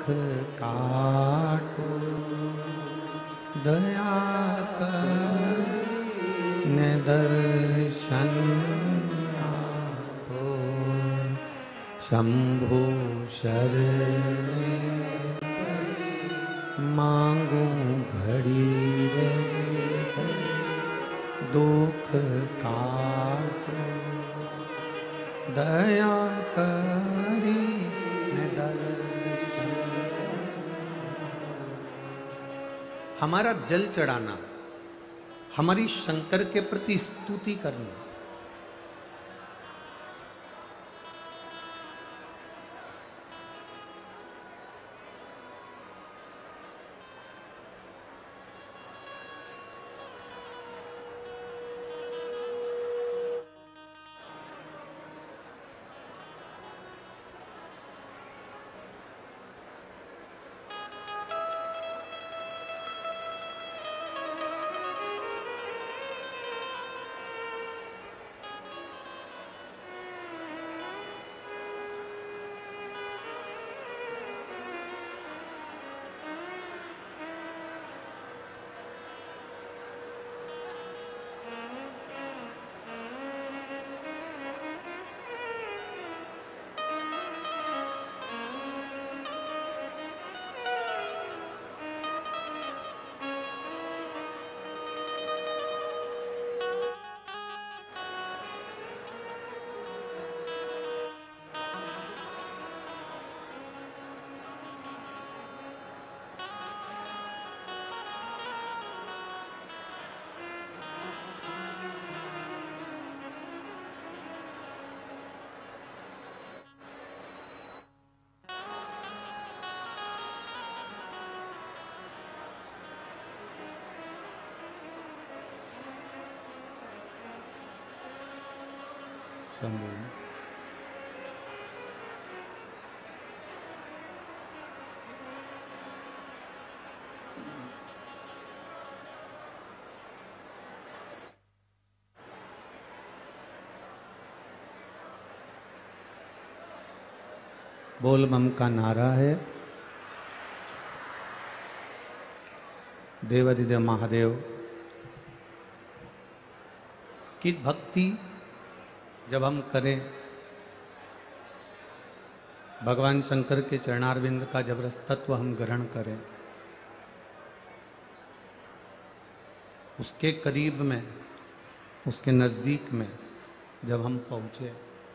काटो दया कर ने दर्शन आपो शंभु शरणे मांगू घड़ी रे दुख काटो दया करी ने दर्शन। हमारा जल चढ़ाना, हमारी शंकर के प्रति स्तुति करना, बोल बम का नारा है। देवाधिदेव महादेव की भक्ति जब हम करें, भगवान शंकर के चरणारविंद का जब रस तत्व हम ग्रहण करें, उसके करीब में, उसके नजदीक में जब हम पहुंचे,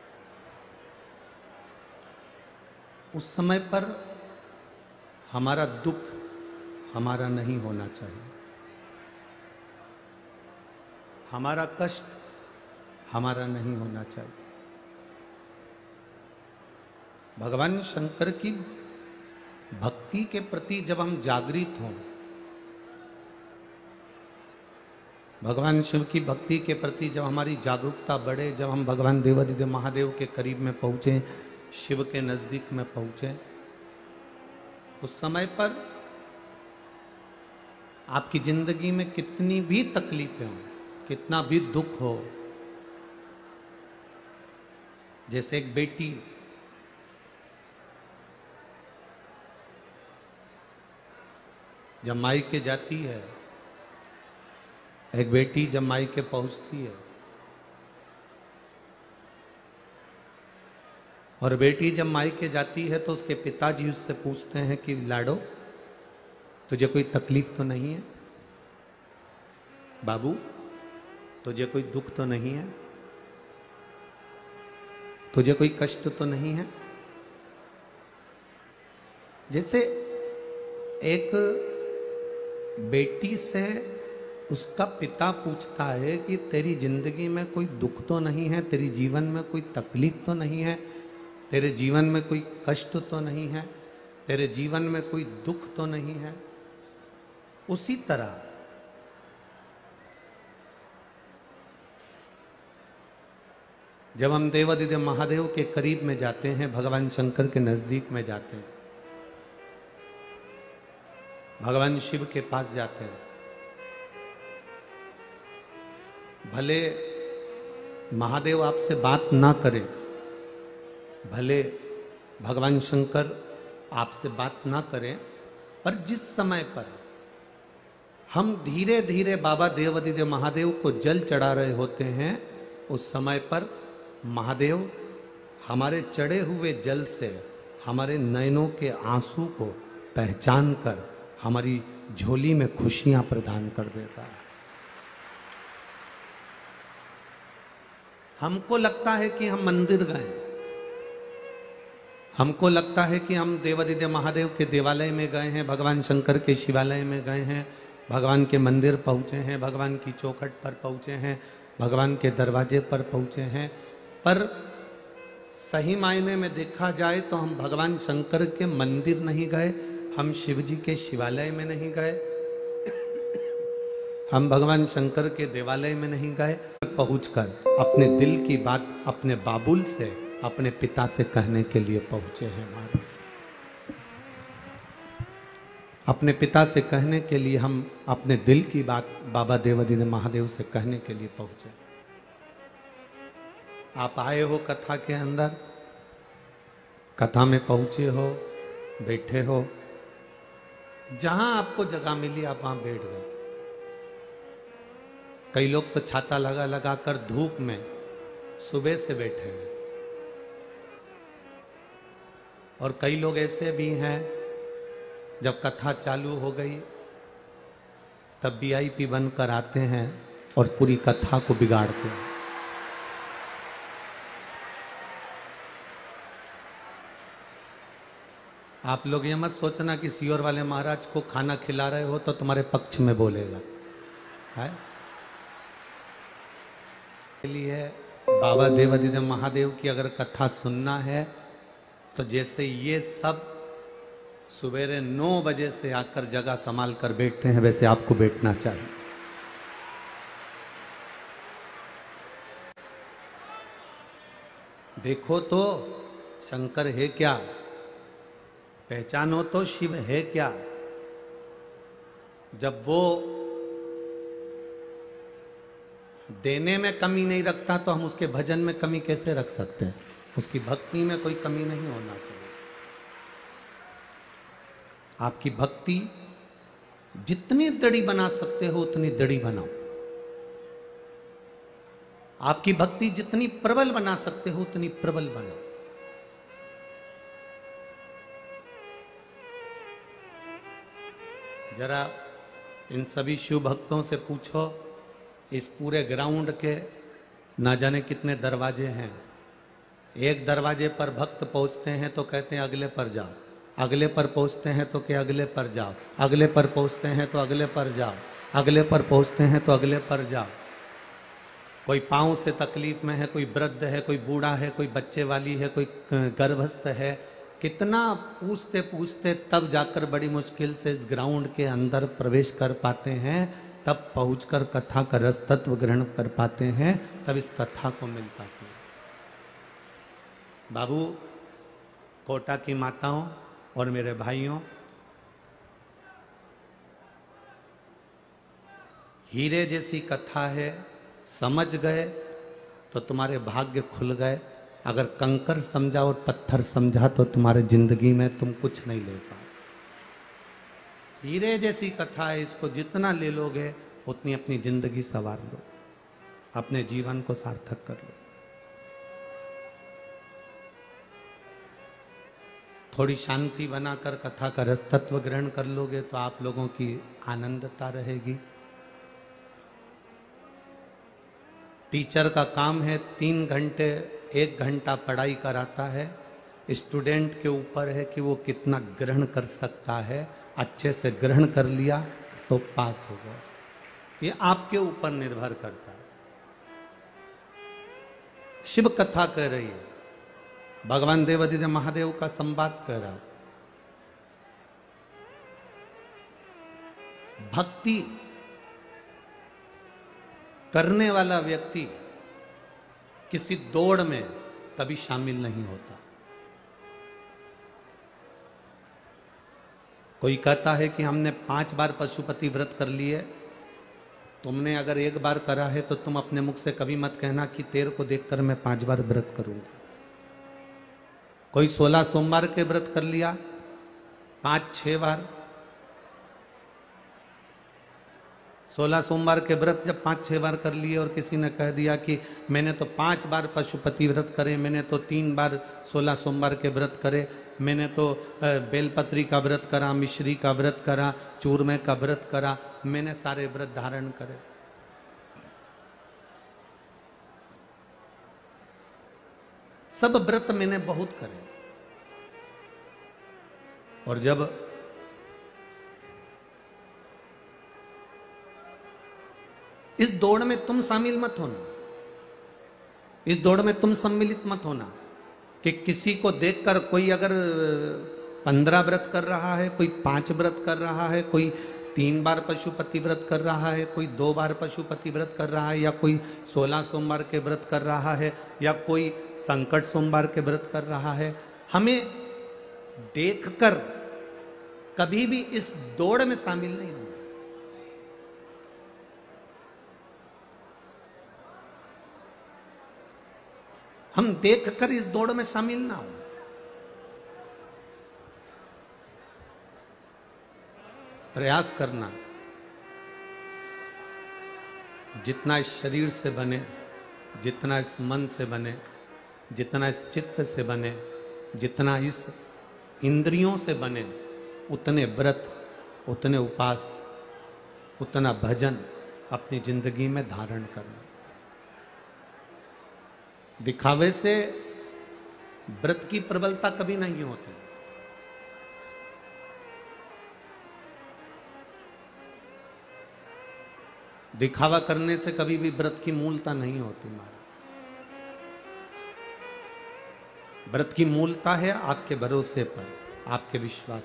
उस समय पर हमारा दुख हमारा नहीं होना चाहिए, हमारा कष्ट हमारा नहीं होना चाहिए। भगवान शंकर की भक्ति के प्रति जब हम जागृत हों, भगवान शिव की भक्ति के प्रति जब हमारी जागरूकता बढ़े, जब हम भगवान देवाधिदेव महादेव के करीब में पहुंचे, शिव के नजदीक में पहुंचे, उस समय पर आपकी जिंदगी में कितनी भी तकलीफें हो, कितना भी दुख हो, जैसे एक बेटी जब मायके जाती है, एक बेटी जब मायके पहुंचती है, और बेटी जब मायके जाती है तो उसके पिताजी उससे पूछते हैं कि लाडो, तुझे कोई तकलीफ तो नहीं है? बाबू, तुझे कोई दुख तो नहीं है? तुझे कोई कष्ट तो नहीं है? जैसे एक बेटी से उसका पिता पूछता है कि तेरी जिंदगी में कोई दुख तो नहीं है, तेरी जीवन में कोई तकलीफ तो नहीं है, तेरे जीवन में कोई कष्ट तो नहीं है, तेरे जीवन में कोई दुख तो नहीं है। उसी तरह जब हम देवाधिदेव महादेव के करीब में जाते हैं, भगवान शंकर के नजदीक में जाते हैं, भगवान शिव के पास जाते हैं, भले महादेव आपसे बात ना करें, भले भगवान शंकर आपसे बात ना करें, पर जिस समय पर हम धीरे धीरे बाबा देवादिदेव महादेव को जल चढ़ा रहे होते हैं, उस समय पर महादेव हमारे चढ़े हुए जल से हमारे नयनों के आंसू को पहचान कर हमारी झोली में खुशियां प्रदान कर देता है। हमको लगता है कि हम मंदिर गए, हमको लगता है कि हम देवादिदेव महादेव के देवालय में गए हैं, भगवान शंकर के शिवालय में गए हैं, भगवान के मंदिर पहुंचे हैं, भगवान की चौखट पर पहुंचे हैं, भगवान के दरवाजे पर पहुंचे हैं। पर सही मायने में देखा जाए तो हम भगवान शंकर के मंदिर नहीं गए, हम शिव जी के शिवालय में नहीं गए, हम भगवान शंकर के देवालय में नहीं गए। पहुंचकर अपने दिल की बात अपने बाबुल से, अपने पिता से कहने के लिए पहुंचे हैं महाराज। अपने पिता से कहने के लिए हम अपने दिल की बात बाबा देवादिदेव महादेव से कहने के लिए पहुंचे। आप आए हो कथा के अंदर, कथा में पहुंचे हो, बैठे हो, जहां आपको जगह मिली आप वहां बैठ गए। कई लोग तो छाता लगा लगा कर धूप में सुबह से बैठे हैं, और कई लोग ऐसे भी हैं जब कथा चालू हो गई तब वीआईपी बनकर आते हैं और पूरी कथा को बिगाड़ते हैं। आप लोग ये मत सोचना कि सियोर वाले महाराज को खाना खिला रहे हो तो तुम्हारे पक्ष में बोलेगा है। लिए बाबा देवादिदेव महादेव की अगर कथा सुनना है तो जैसे ये सब सवेरे 9 बजे से आकर जगह संभाल कर बैठते हैं, वैसे आपको बैठना चाहिए। देखो तो शंकर है क्या, पहचानो तो शिव है क्या। जब वो देने में कमी नहीं रखता तो हम उसके भजन में कमी कैसे रख सकते हैं। उसकी भक्ति में कोई कमी नहीं होना चाहिए। आपकी भक्ति जितनी दड़ी बना सकते हो उतनी दड़ी बनाओ, आपकी भक्ति जितनी प्रबल बना सकते हो उतनी प्रबल बनाओ। जरा इन सभी शिव भक्तों से पूछो, इस पूरे ग्राउंड के ना जाने कितने दरवाजे हैं। एक दरवाजे पर भक्त पहुंचते हैं तो कहते हैं अगले पर जाओ, अगले पर पहुंचते हैं तो क्या अगले पर जाओ, अगले पर पहुंचते हैं तो अगले पर जाओ, अगले पर पहुंचते हैं तो अगले पर जाओ। कोई पाँव से तकलीफ में है, कोई वृद्ध है, कोई बूढ़ा है, कोई बच्चे वाली है, कोई गर्भस्थ है। कितना पूछते पूछते तब जाकर बड़ी मुश्किल से इस ग्राउंड के अंदर प्रवेश कर पाते हैं, तब पहुंचकर कथा का रस तत्व ग्रहण कर पाते हैं, तब इस कथा को मिल पाते हैं। बाबू, कोटा की माताओं और मेरे भाइयों, हीरे जैसी कथा है, समझ गए तो तुम्हारे भाग्य खुल गए। अगर कंकर समझा और पत्थर समझा तो तुम्हारे जिंदगी में तुम कुछ नहीं ले पाओ। हीरे जैसी कथा है, इसको जितना ले लोगे उतनी अपनी जिंदगी संवार लो, अपने जीवन को सार्थक कर लो। थोड़ी शांति बनाकर कथा का रस तत्व ग्रहण कर लोगे तो आप लोगों की आनंदता रहेगी। टीचर का काम है 3 घंटे 1 घंटा पढ़ाई कराता है, स्टूडेंट के ऊपर है कि वो कितना ग्रहण कर सकता है। अच्छे से ग्रहण कर लिया तो पास हो गया, ये आपके ऊपर निर्भर करता है। शिव कथा कह रही है, भगवान देवादिदेव महादेव का संवाद कर रहा है। भक्ति करने वाला व्यक्ति किसी दौड़ में कभी शामिल नहीं होता। कोई कहता है कि हमने 5 बार पशुपति व्रत कर लिए, तुमने अगर 1 बार करा है तो तुम अपने मुख से कभी मत कहना कि तेरे को देखकर मैं 5 बार व्रत करूंगा। कोई 16 सोमवार के व्रत कर लिया, 5-6 बार 16 सोमवार के व्रत जब 5-6 बार कर लिए और किसी ने कह दिया कि मैंने तो 5 बार पशुपति व्रत करे, मैंने तो 3 बार 16 सोमवार के व्रत करे, मैंने तो बेलपत्री का व्रत करा, मिश्री का व्रत करा, चूरमे का व्रत करा, मैंने सारे व्रत धारण करे। सब व्रत मैंने बहुत करे। और जब इस दौड़ में तुम शामिल मत होना, इस दौड़ में तुम सम्मिलित मत होना कि किसी को देखकर कोई अगर 15 व्रत कर रहा है, कोई 5 व्रत कर रहा है, कोई 3 बार पशुपति व्रत कर रहा है, कोई 2 बार पशुपति व्रत कर रहा है, या कोई 16 सोमवार के व्रत कर रहा है, या कोई संकट सोमवार के व्रत कर रहा है। हमें देखकर कभी भी इस दौड़ में शामिल नहीं होना। हम देखकर इस दौड़ में शामिल ना हो। प्रयास करना जितना इस शरीर से बने, जितना इस मन से बने, जितना इस चित्त से बने, जितना इस इंद्रियों से बने, उतने व्रत, उतने उपास, उतना भजन अपनी जिंदगी में धारण करना। दिखावे से व्रत की प्रबलता कभी नहीं होती। दिखावा करने से कभी भी व्रत की मूलता नहीं होती। महाराज, व्रत की मूलता है आपके भरोसे पर, आपके विश्वास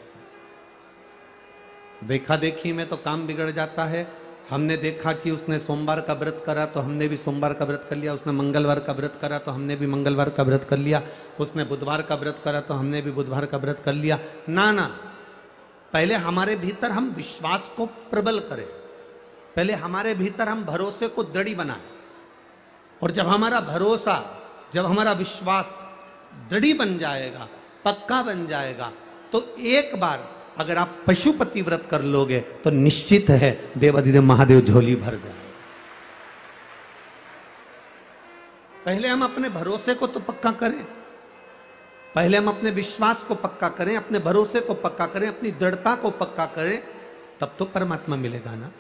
पर। देखा देखी में तो काम बिगड़ जाता है। हमने देखा कि उसने सोमवार का व्रत करा तो हमने भी सोमवार का व्रत कर लिया, उसने मंगलवार का व्रत करा तो हमने भी मंगलवार का व्रत कर लिया, उसने बुधवार का व्रत करा तो हमने भी बुधवार का व्रत कर लिया। ना ना, पहले हमारे भीतर हम विश्वास को प्रबल करें, पहले हमारे भीतर हम भरोसे को दृढ़ बनाएं। और जब हमारा भरोसा, जब हमारा विश्वास दृढ़ बन जाएगा, पक्का बन जाएगा, तो एक बार अगर आप पशुपति व्रत कर लोगे तो निश्चित है देवाधिदेव महादेव झोली भर जाए। पहले हम अपने भरोसे को तो पक्का करें, पहले हम अपने विश्वास को पक्का करें, अपने भरोसे को पक्का करें, अपनी दृढ़ता को पक्का करें, तब तो परमात्मा मिलेगा ना।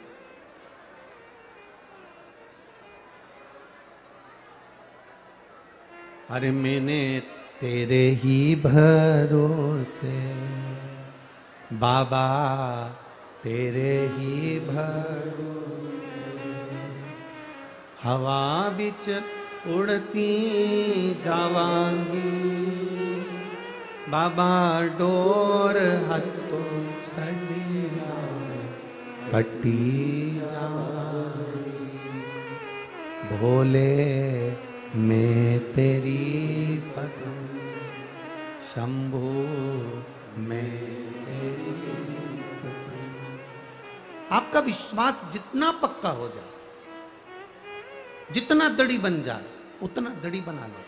अरे मैंने तेरे ही भरोसे बाबा, तेरे ही भरोसे हवा बिच उड़ती जावांगी, बाबा डोर हथों छड़िया कटी जावांगी। भोले मैं तेरी पदम, शंभु मैं तेरी पदम। आपका विश्वास जितना पक्का हो जाए, जितना दृढ़ बन जाए, उतना दृढ़ बना लो।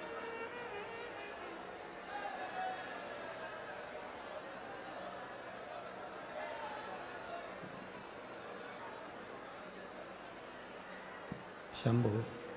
शंभु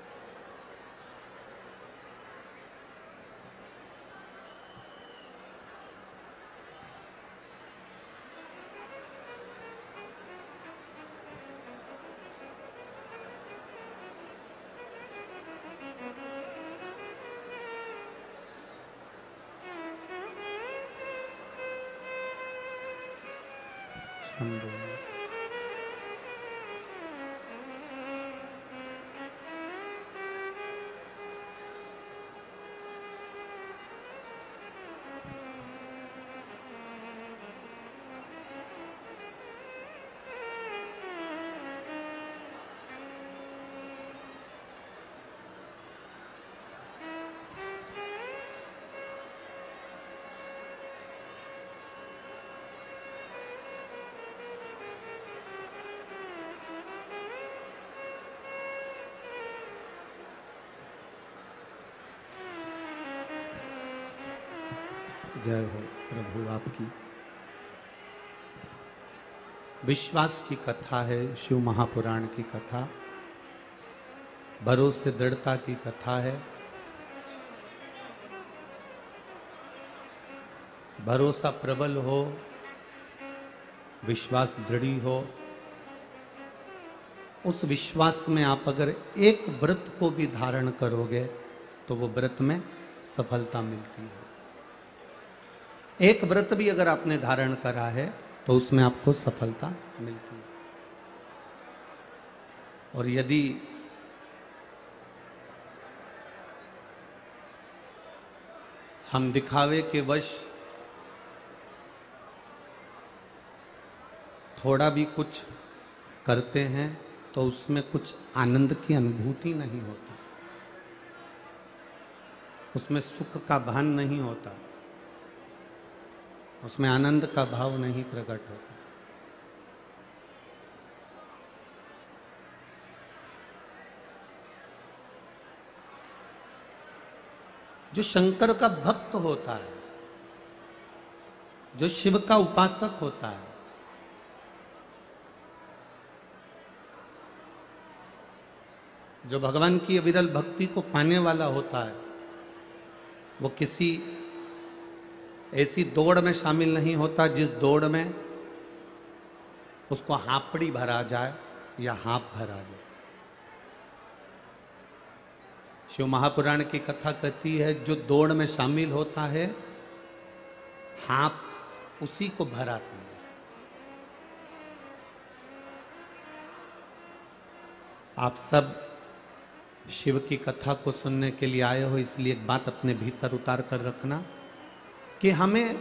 शंभु जय हो प्रभु आपकी। विश्वास की कथा है, शिव महापुराण की कथा, भरोसे दृढ़ता की कथा है। भरोसा प्रबल हो, विश्वास दृढ़ हो, उस विश्वास में आप अगर एक व्रत को भी धारण करोगे तो वो व्रत में सफलता मिलती है। एक व्रत भी अगर आपने धारण करा है तो उसमें आपको सफलता मिलती है। और यदि हम दिखावे के वश थोड़ा भी कुछ करते हैं तो उसमें कुछ आनंद की अनुभूति नहीं होती, उसमें सुख का भान नहीं होता, उसमें आनंद का भाव नहीं प्रकट होता। जो शंकर का भक्त होता है, जो शिव का उपासक होता है, जो भगवान की अविरल भक्ति को पाने वाला होता है, वो किसी ऐसी दौड़ में शामिल नहीं होता जिस दौड़ में उसको हापड़ी भरा जाए या हाप भरा जाए। शिव महापुराण की कथा कहती है जो दौड़ में शामिल होता है, हाप उसी को भराती है। आप सब शिव की कथा को सुनने के लिए आए हो, इसलिए एक बात अपने भीतर उतार कर रखना कि हमें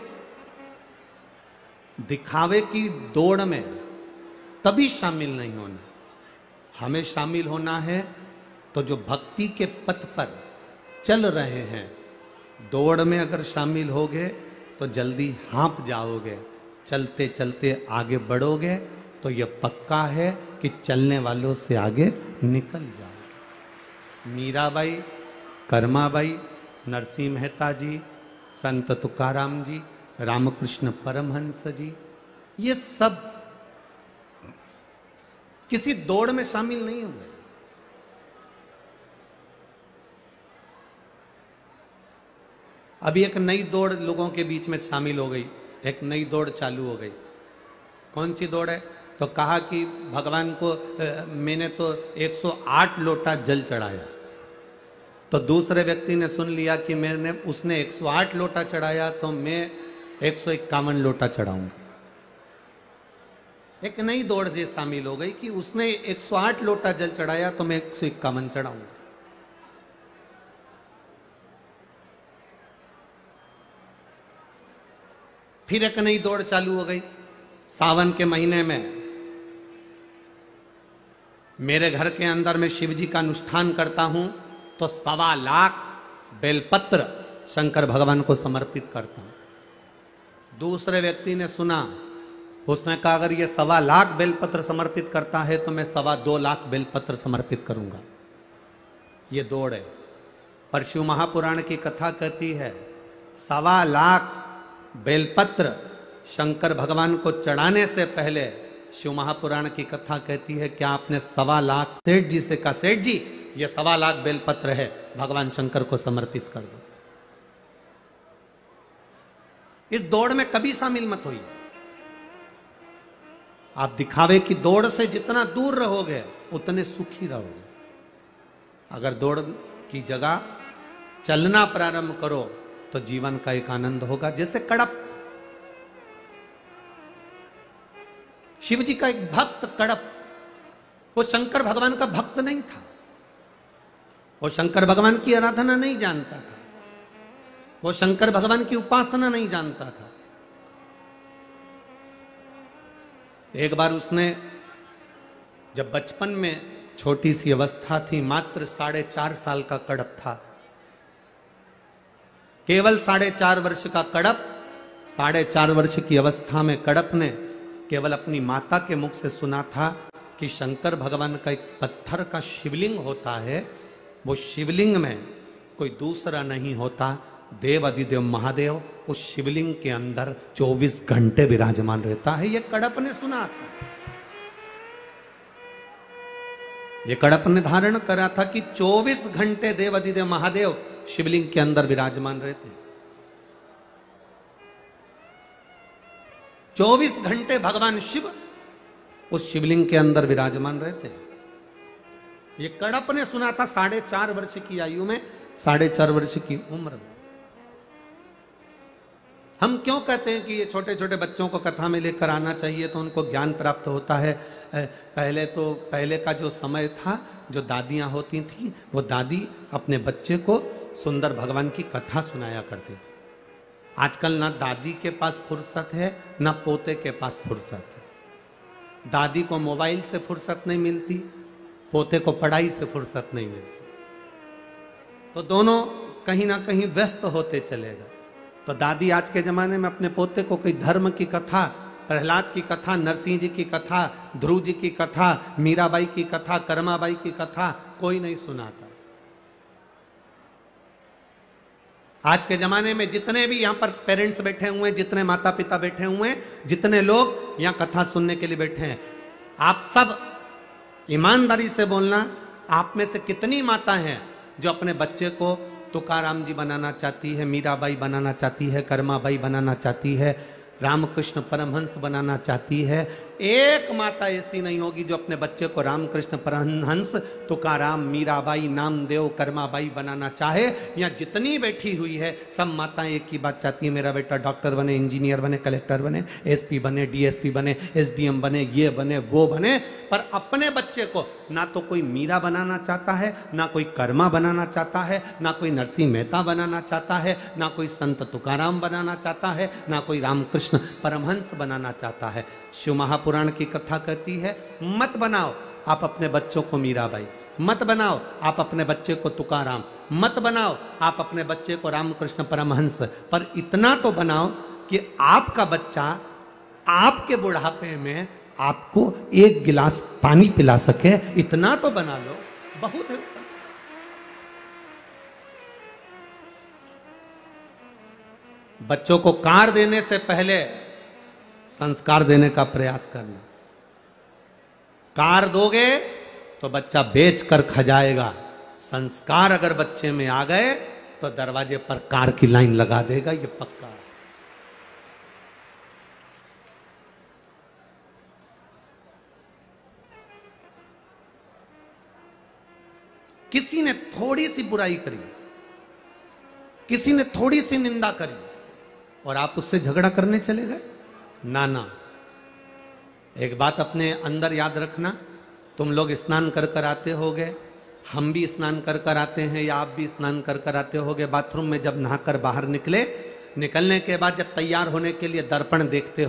दिखावे की दौड़ में तभी शामिल नहीं होना। हमें शामिल होना है तो जो भक्ति के पथ पर चल रहे हैं, दौड़ में अगर शामिल होगे तो जल्दी हाँप जाओगे, चलते चलते आगे बढ़ोगे तो यह पक्का है कि चलने वालों से आगे निकल जाओगे। मीराबाई, कर्माबाई, नरसिंह मेहता जी, संत तुकाराम जी, रामकृष्ण परमहंस जी, ये सब किसी दौड़ में शामिल नहीं हुए। अभी एक नई दौड़ लोगों के बीच में शामिल हो गई, एक नई दौड़ चालू हो गई। कौन सी दौड़ है? तो कहा कि भगवान को मैंने तो 108 लोटा जल चढ़ाया। तो दूसरे व्यक्ति ने सुन लिया कि उसने 108 लोटा चढ़ाया तो मैं 151 लोटा चढ़ाऊंगा। एक नई दौड़ से शामिल हो गई कि उसने 108 लोटा जल चढ़ाया तो मैं 151 चढ़ाऊंगा। फिर एक नई दौड़ चालू हो गई। सावन के महीने में मेरे घर के अंदर मैं शिव जी का अनुष्ठान करता हूं तो 1.25 लाख बेलपत्र शंकर भगवान को समर्पित करता हूं। दूसरे व्यक्ति ने सुना, उसने कहा अगर ये 1.25 लाख बेलपत्र समर्पित करता है तो मैं 2.25 लाख बेलपत्र समर्पित करूंगा। ये दौड़ है। पर शिव महापुराण की कथा कहती है 1.25 लाख बेलपत्र शंकर भगवान को चढ़ाने से पहले शिव महापुराण की कथा कहती है क्या आपने 1.25 लाख सेठ जी से कहा, सेठ जी ये 1.25 लाख बेलपत्र है, भगवान शंकर को समर्पित कर दो। इस दौड़ में कभी शामिल मत होइए। आप दिखावे की दौड़ से जितना दूर रहोगे उतने सुखी रहोगे। अगर दौड़ की जगह चलना प्रारंभ करो तो जीवन का एक आनंद होगा। जैसे कड़प, शिव जी का एक भक्त कड़प, वो शंकर भगवान का भक्त नहीं था, वो शंकर भगवान की आराधना नहीं जानता था, वो शंकर भगवान की उपासना नहीं जानता था। एक बार उसने जब बचपन में छोटी सी अवस्था थी, मात्र 4.5 साल का कड़प था, केवल 4.5 वर्ष का कड़प, 4.5 वर्ष की अवस्था में कड़प ने केवल अपनी माता के मुख से सुना था कि शंकर भगवान का एक पत्थर का शिवलिंग होता है, वो शिवलिंग में कोई दूसरा नहीं होता, देव अधिदेव महादेव उस शिवलिंग के अंदर 24 घंटे विराजमान रहता है। ये कड़प ने सुना था। ये कड़प ने धारण करा था कि 24 घंटे देवाधिदेव महादेव शिवलिंग के अंदर विराजमान रहते हैं। 24 घंटे भगवान शिव उस शिवलिंग के अंदर विराजमान रहते हैं। ये कड़प ने सुना था 4.5 वर्ष की आयु में, 4.5 वर्ष की उम्र में। हम क्यों कहते हैं कि ये छोटे छोटे बच्चों को कथा में लेकर आना चाहिए तो उनको ज्ञान प्राप्त होता है। पहले का जो समय था, जो दादियां होती थी, वो दादी अपने बच्चे को सुंदर भगवान की कथा सुनाया करती थी। आजकल ना दादी के पास फुर्सत है, ना पोते के पास फुर्सत है। दादी को मोबाइल से फुर्सत नहीं मिलती, पोते को पढ़ाई से फुर्सत नहीं मिलती, तो दोनों कहीं ना कहीं व्यस्त होते चलेगा। तो दादी आज के जमाने में अपने पोते को कोई धर्म की कथा, प्रहलाद की कथा, नरसिंह जी की कथा, ध्रुव जी की कथा, मीराबाई की कथा, कर्माबाई की कथा कोई नहीं सुनाता। आज के जमाने में जितने भी यहां पर पेरेंट्स बैठे हुए हैं, जितने माता पिता बैठे हुए हैं, जितने लोग यहां कथा सुनने के लिए बैठे हैं, आप सब ईमानदारी से बोलना, आप में से कितनी माता हैं जो अपने बच्चे को तुकाराम जी बनाना चाहती है, मीराबाई बनाना चाहती है, कर्माबाई बनाना चाहती है, रामकृष्ण परमहंस बनाना चाहती है? एक माता ऐसी नहीं होगी जो अपने बच्चे को रामकृष्ण परमहंस, तुकाराम, मीराबाई, नामदेव, कर्माबाई बनाना चाहे। या जितनी बैठी हुई है सब माताएं एक ही बात चाहती है, मेरा बेटा डॉक्टर बने, इंजीनियर बने, कलेक्टर बने, एसपी बने, डीएसपी बने, एसडीएम बने, ये बने, वो बने। पर अपने बच्चे को ना तो कोई मीरा बनाना चाहता है, ना कोई कर्मा बनाना चाहता है, ना कोई नरसिंह मेहता बनाना चाहता है, ना कोई संत तुकाराम बनाना चाहता है, ना कोई रामकृष्ण परमहंस बनाना चाहता है। शिव महापुराण की कथा कहती है, मत बनाओ आप अपने बच्चों को मीराबाई, मत बनाओ आप अपने बच्चे को तुकाराम, मत बनाओ आप अपने बच्चे को रामकृष्ण परमहंस, पर इतना तो बनाओ कि आपका बच्चा आपके बुढ़ापे में आपको एक गिलास पानी पिला सके। इतना तो बना लो, बहुत है। बच्चों को कार देने से पहले संस्कार देने का प्रयास करना। कार दोगे तो बच्चा बेच कर खजाएगा, संस्कार अगर बच्चे में आ गए तो दरवाजे पर कार की लाइन लगा देगा, ये पक्का। किसी ने थोड़ी सी बुराई करी, किसी ने थोड़ी सी निंदा करी और आप उससे झगड़ा करने चले गए? ना ना। एक बात अपने अंदर याद रखना, तुम लोग स्नान कर कर आते होगे, हम भी स्नान कर कर आते हैं, या आप भी स्नान कर कर आते होगे। बाथरूम में जब नहाकर बाहर निकले, निकलने के बाद जब तैयार होने के लिए दर्पण देखते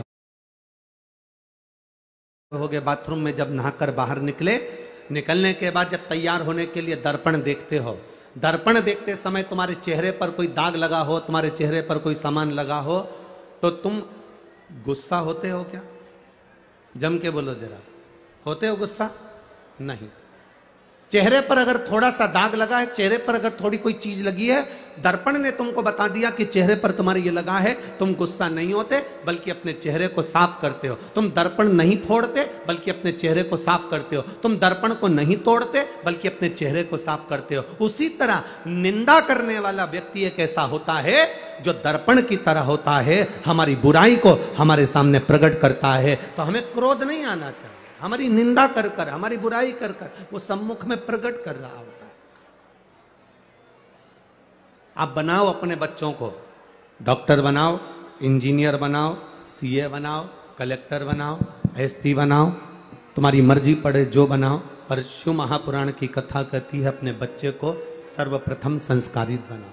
होगे। बाथरूम में जब नहाकर बाहर निकले, निकलने के बाद जब तैयार होने के लिए दर्पण देखते हो, दर्पण देखते समय तुम्हारे चेहरे पर कोई दाग लगा हो, तुम्हारे चेहरे पर कोई सामान लगा हो, तो तुम गुस्सा होते हो क्या? जम के बोलो जरा, होते हो गुस्सा? नहीं। चेहरे पर अगर थोड़ा सा दाग लगा है, चेहरे पर अगर थोड़ी कोई चीज लगी है, दर्पण ने तुमको बता दिया कि चेहरे पर तुम्हारे ये लगा है, तुम गुस्सा नहीं होते बल्कि अपने चेहरे को साफ करते हो। तुम दर्पण नहीं फोड़ते बल्कि अपने चेहरे को साफ करते हो। तुम दर्पण को नहीं तोड़ते बल्कि अपने चेहरे को साफ करते हो। उसी तरह निंदा करने वाला व्यक्ति एक ऐसा होता है जो दर्पण की तरह होता है, हमारी बुराई को हमारे सामने प्रकट करता है। तो हमें क्रोध नहीं आना चाहिए, हमारी निंदा कर कर, हमारी बुराई कर कर वो सम्मुख में प्रकट कर रहा होता है। आप बनाओ अपने बच्चों को, डॉक्टर बनाओ, इंजीनियर बनाओ, सीए बनाओ, कलेक्टर बनाओ, एसपी बनाओ, तुम्हारी मर्जी पड़े जो बनाओ, पर शिव महापुराण की कथा कहती है अपने बच्चे को सर्वप्रथम संस्कारित बनाओ,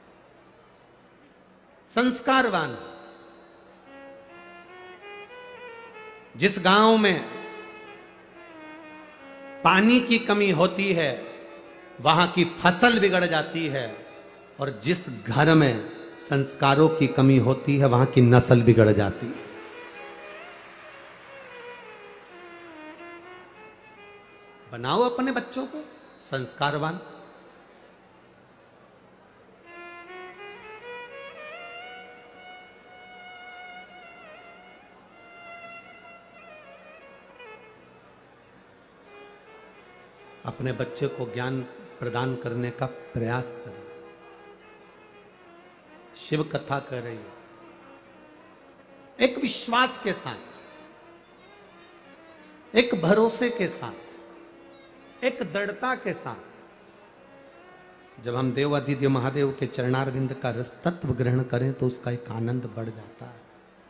संस्कारवान। जिस गांव में पानी की कमी होती है वहां की फसल बिगड़ जाती है, और जिस घर में संस्कारों की कमी होती है वहां की नस्ल बिगड़ जाती है। बनाओ अपने बच्चों को संस्कारवान। अपने बच्चे को ज्ञान प्रदान करने का प्रयास करें। शिव कथा कर रही है, एक विश्वास के साथ, एक भरोसे के साथ, एक दृढ़ता के साथ। जब हम देवाधिदेव महादेव के चरणारविंद का रस तत्व ग्रहण करें तो उसका एक आनंद बढ़ जाता है।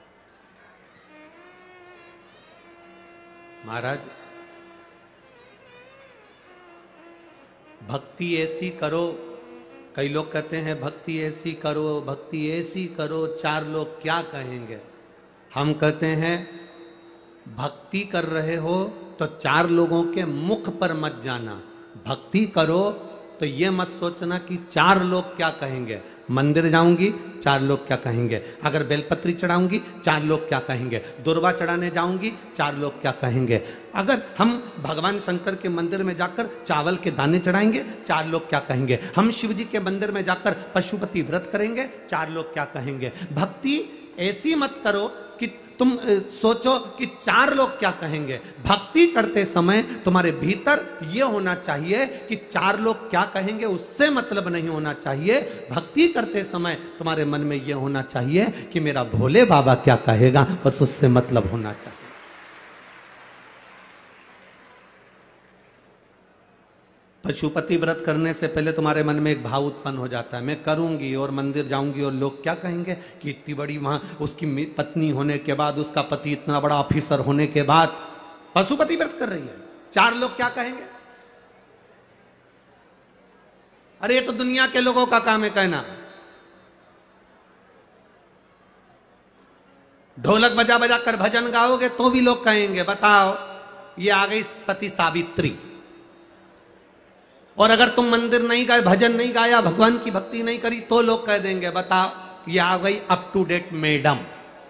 महाराज, भक्ति ऐसी करो, कई लोग कहते हैं भक्ति ऐसी करो, भक्ति ऐसी करो, चार लोग क्या कहेंगे। हम कहते हैं भक्ति कर रहे हो तो चार लोगों के मुख पर मत जाना। भक्ति करो तो ये मत सोचना कि चार लोग क्या कहेंगे। मंदिर जाऊंगी, चार लोग क्या कहेंगे। अगर बेलपत्री चढ़ाऊंगी, चार लोग क्या कहेंगे। दुर्वा चढ़ाने जाऊंगी, चार लोग क्या कहेंगे। अगर हम भगवान शंकर के मंदिर में जाकर चावल के दाने चढ़ाएंगे, चार लोग क्या कहेंगे। हम शिव जी के मंदिर में जाकर पशुपति व्रत करेंगे, चार लोग क्या कहेंगे। भक्ति ऐसी मत करो कि तुम सोचो कि चार लोग क्या कहेंगे। भक्ति करते समय तुम्हारे भीतर यह होना चाहिए कि चार लोग क्या कहेंगे, उससे मतलब नहीं होना चाहिए। भक्ति करते समय तुम्हारे मन में यह होना चाहिए कि मेरा भोले बाबा क्या कहेगा, बस उससे मतलब होना चाहिए। पशुपति व्रत करने से पहले तुम्हारे मन में एक भाव उत्पन्न हो जाता है, मैं करूंगी और मंदिर जाऊंगी और लोग क्या कहेंगे कि इतनी बड़ी वहां उसकी पत्नी होने के बाद, उसका पति इतना बड़ा ऑफिसर होने के बाद पशुपति व्रत कर रही है, चार लोग क्या कहेंगे। अरे ये तो दुनिया के लोगों का काम है कहना। ढोलक बजा बजा कर भजन गाओगे तो भी लोग कहेंगे, बताओ ये आ गई सती सावित्री। और अगर तुम मंदिर नहीं गए, भजन नहीं गाया, भगवान की भक्ति नहीं करी तो लोग कह देंगे, बताओ ये आ गई अप टू डेट मैडम,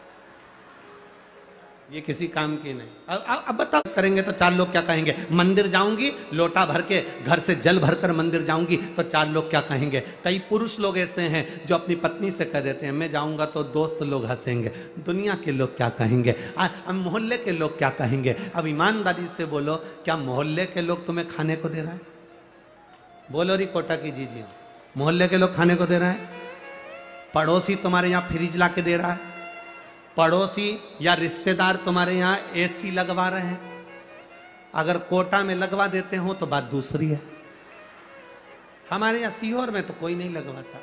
ये किसी काम की नहीं। अब बताओ करेंगे तो चार लोग क्या कहेंगे। मंदिर जाऊंगी, लोटा भर के घर से जल भरकर मंदिर जाऊंगी तो चार लोग क्या कहेंगे। कई पुरुष लोग ऐसे हैं जो अपनी पत्नी से कह देते हैं, मैं जाऊंगा तो दोस्त लोग हंसेंगे, दुनिया के लोग क्या कहेंगे, मोहल्ले के लोग क्या कहेंगे। अब ईमानदारी से बोलो, क्या मोहल्ले के लोग तुम्हें खाने को दे रहा है। बोलो री कोटा की जी, मोहल्ले के लोग खाने को दे रहे हैं। पड़ोसी तुम्हारे यहाँ फ्रिज ला के दे रहा है, पड़ोसी या रिश्तेदार तुम्हारे यहाँ एसी लगवा रहे हैं। अगर कोटा में लगवा देते हो तो बात दूसरी है। हमारे यहाँ सीहोर में तो कोई नहीं लगवाता।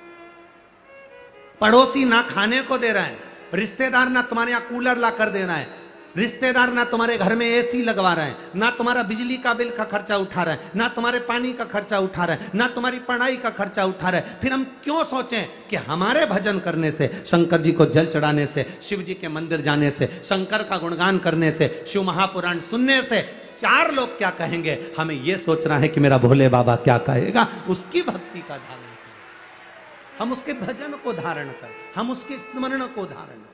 पड़ोसी ना खाने को दे रहा है, रिश्तेदार ना तुम्हारे यहाँ कूलर ला कर दे रहा है, रिश्तेदार ना तुम्हारे घर में एसी लगवा रहे हैं, ना तुम्हारा बिजली का बिल का खर्चा उठा रहा है, ना तुम्हारे पानी का खर्चा उठा रहा है, ना तुम्हारी पढ़ाई का खर्चा उठा रहा है। फिर हम क्यों सोचें कि हमारे भजन करने से, शंकर जी को जल चढ़ाने से, शिव जी के मंदिर जाने से, शंकर का गुणगान करने से, शिव महापुराण सुनने से चार लोग क्या कहेंगे। हमें यह सोचना है कि मेरा भोले बाबा क्या कहेगा। उसकी भक्ति का धारण करें, हम उसके भजन को धारण करें, हम उसके स्मरण को धारण करें,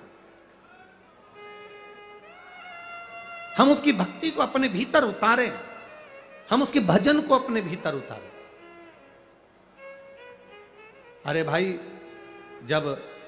हम उसकी भक्ति को अपने भीतर उतारें, हम उसके भजन को अपने भीतर उतारें। अरे भाई, जब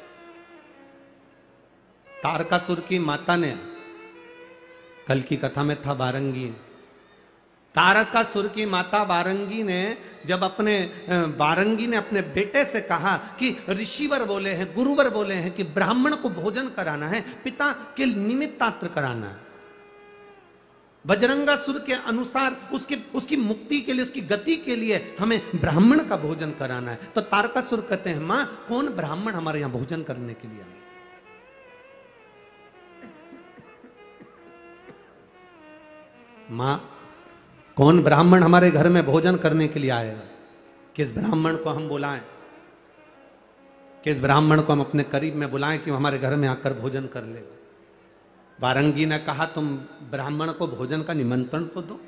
तारकासुर की माता ने, कल की कथा में था वारंगी, तारकासुर की माता वारंगी ने जब वारंगी ने अपने बेटे से कहा कि ऋषिवर बोले हैं, गुरुवर बोले हैं कि ब्राह्मण को भोजन कराना है, पिता के निमित्तात्र कराना है, बजरंगासुर के अनुसार उसकी मुक्ति के लिए, उसकी गति के लिए हमें ब्राह्मण का भोजन कराना है। तो तारकासुर कहते हैं, मां कौन ब्राह्मण हमारे यहां भोजन करने के लिए आए। मां कौन ब्राह्मण हमारे घर में भोजन करने के लिए आएगा। किस ब्राह्मण को हम बुलाएं, किस ब्राह्मण को हम अपने करीब में बुलाएं कि वो हमारे घर में आकर भोजन कर लेगा। वारंगी ने कहा, तुम ब्राह्मण को भोजन का निमंत्रण तो दो।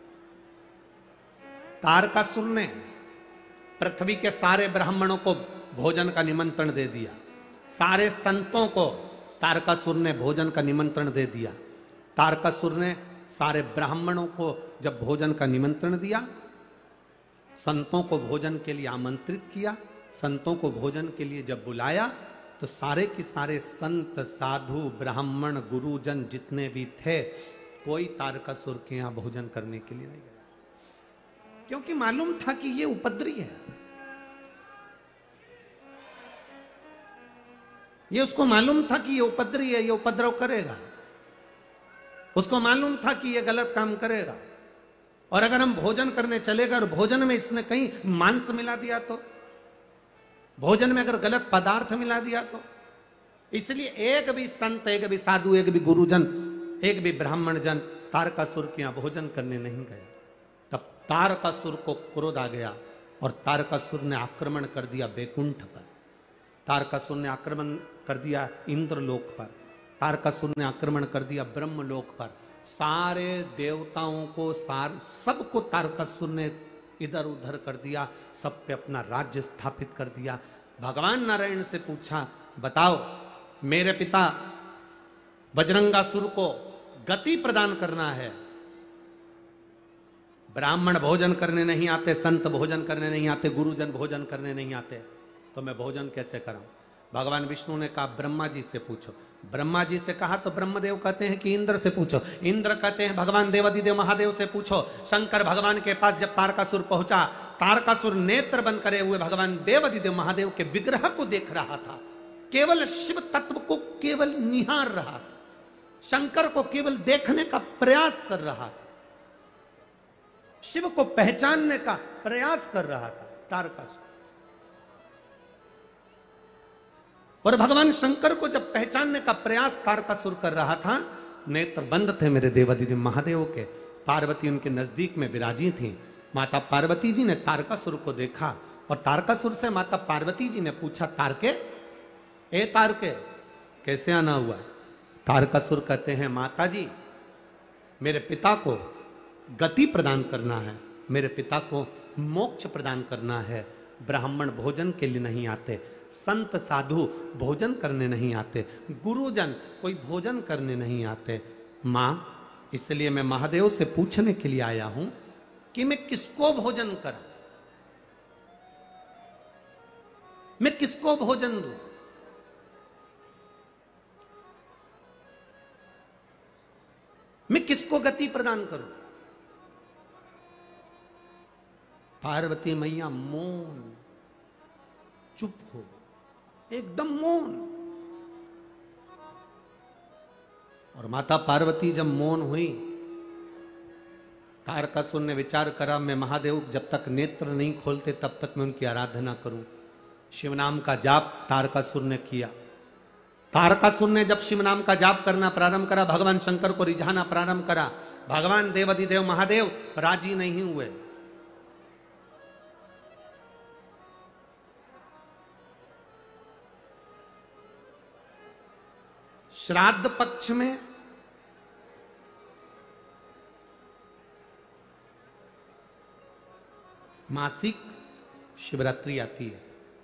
तारकासुर ने पृथ्वी के सारे ब्राह्मणों को भोजन का निमंत्रण दे दिया, सारे संतों को तारकासुर ने भोजन का निमंत्रण दे दिया। तारकासुर ने सारे ब्राह्मणों को जब भोजन का निमंत्रण दिया, संतों को भोजन के लिए आमंत्रित किया, संतों को भोजन के लिए जब बुलाया, तो सारे के सारे संत, साधु, ब्राह्मण, गुरुजन जितने भी थे, कोई तारकासुर के यहां भोजन करने के लिए नहीं गया। क्योंकि मालूम था कि ये उपद्री है। ये उसको मालूम था कि ये उपद्री है, ये उपद्रव करेगा। उसको मालूम था कि ये गलत काम करेगा। और अगर हम भोजन करने चलेगा और भोजन में इसने कहीं मांस मिला दिया तो, भोजन में अगर गलत पदार्थ मिला दिया तो, इसलिए एक भी संत, एक भी साधु, एक भी गुरुजन, एक भी ब्राह्मण जन तारकासुर के यहां भोजन करने नहीं गया। तब तारकासुर को क्रोध आ गया और तारकासुर ने आक्रमण कर दिया वैकुंठ पर। तारकासुर ने आक्रमण कर दिया इंद्रलोक पर। तारकासुर ने आक्रमण कर दिया ब्रह्मलोक पर। सारे देवताओं को, सबको तारकासुर ने इधर उधर कर दिया, सब पे अपना राज्य स्थापित कर दिया। भगवान नारायण से पूछा, बताओ मेरे पिता बजरंगासुर को गति प्रदान करना है। ब्राह्मण भोजन करने नहीं आते, संत भोजन करने नहीं आते, गुरुजन भोजन करने नहीं आते, तो मैं भोजन कैसे कराऊं? भगवान विष्णु ने कहा ब्रह्मा जी से पूछो। ब्रह्मा जी से कहा तो ब्रह्मदेव कहते हैं कि इंद्र से पूछो। इंद्र कहते हैं भगवान देवादिदेव महादेव से पूछो। शंकर भगवान के पास जब तारकासुर पहुंचा, तारकासुर नेत्र बंद करे हुए भगवान देवादिदेव महादेव के विग्रह को देख रहा था। केवल शिव तत्व को केवल निहार रहा था, शंकर को केवल देखने का प्रयास कर रहा था, शिव को पहचानने का प्रयास कर रहा था तारकासुर। और भगवान शंकर को जब पहचानने का प्रयास तारकासुर कर रहा था, नेत्र बंद थे मेरे देवादिदेव महादेव के। पार्वती उनके नजदीक में विराजी थी। माता पार्वती जी ने तारकासुर को देखा और तारकासुर से माता पार्वती जी ने पूछा, तारके, ए तारके, कैसे आना हुआ? तारकासुर कहते हैं, माता जी मेरे पिता को गति प्रदान करना है, मेरे पिता को मोक्ष प्रदान करना है। ब्राह्मण भोजन के लिए नहीं आते, संत साधु भोजन करने नहीं आते, गुरुजन कोई भोजन करने नहीं आते। मां, इसलिए मैं महादेव से पूछने के लिए आया हूं कि मैं किसको भोजन करूं, मैं किसको भोजन दूं? मैं किसको गति प्रदान करूं? पार्वती मैया मौन, चुप हो, एकदम मौन। और माता पार्वती जब मौन हुई, तारकासुर ने विचार करा, मैं महादेव जब तक नेत्र नहीं खोलते तब तक मैं उनकी आराधना करूं। शिव नाम का जाप तारकासुर ने किया। तारकासुर ने जब शिव नाम का जाप करना प्रारंभ करा, भगवान शंकर को रिझाना प्रारंभ करा, भगवान देवादिदेव महादेव राजी नहीं हुए। श्राद्ध पक्ष में मासिक शिवरात्रि आती है।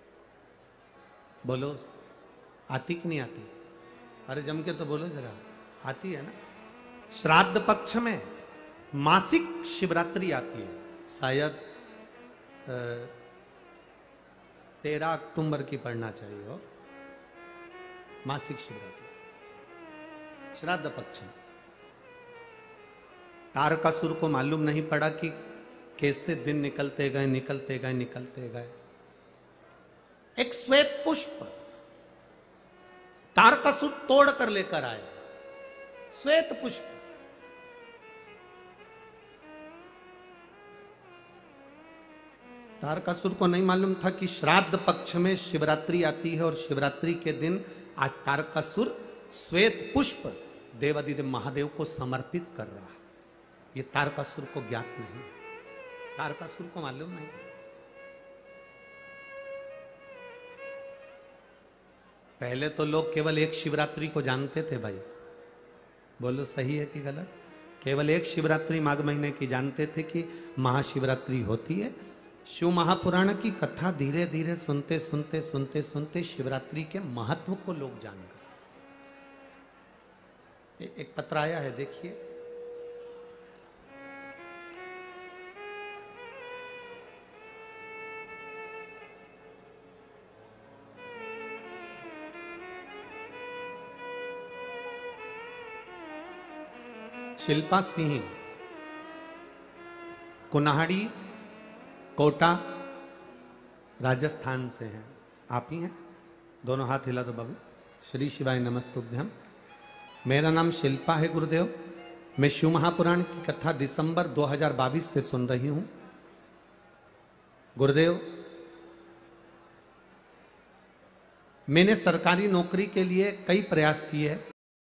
बोलो, आती कि नहीं आती? अरे जम के तो बोलो जरा, आती है ना? श्राद्ध पक्ष में मासिक शिवरात्रि आती है। शायद 13 अक्टूबर की पढ़ना चाहिए हो, मासिक शिवरात्रि श्राद्ध पक्ष में। तारकासुर को मालूम नहीं पड़ा कि कैसे दिन निकलते गए निकलते गए निकलते गए। एक श्वेत पुष्प तारकासुर तोड़ कर लेकर आए, श्वेत पुष्प। तारकासुर को नहीं मालूम था कि श्राद्ध पक्ष में शिवरात्रि आती है और शिवरात्रि के दिन आज तारकासुर श्वेत पुष्प देवादिदेव महादेव को समर्पित कर रहा है। ये तारकासुर को ज्ञात नहीं, तारकासुर को मालूम नहीं। पहले तो लोग केवल एक शिवरात्रि को जानते थे भाई, बोलो सही है कि गलत? केवल एक शिवरात्रि माघ महीने की जानते थे कि महाशिवरात्रि होती है। शिव महापुराण की कथा धीरे धीरे सुनते सुनते सुनते सुनते शिवरात्रि के महत्व को लोग जान गए। एक पत्र आया है, देखिए। शिल्पा सिंह, कुन्हाड़ी कोटा राजस्थान से हैं। आप ही हैं? दोनों हाथ हिला दो बाबू। श्री शिवाय नमस्तुभ्यम। मेरा नाम शिल्पा है गुरुदेव। मैं शिव महापुराण की कथा दिसंबर 2022 से सुन रही हूं। गुरुदेव, मैंने सरकारी नौकरी के लिए कई प्रयास किए।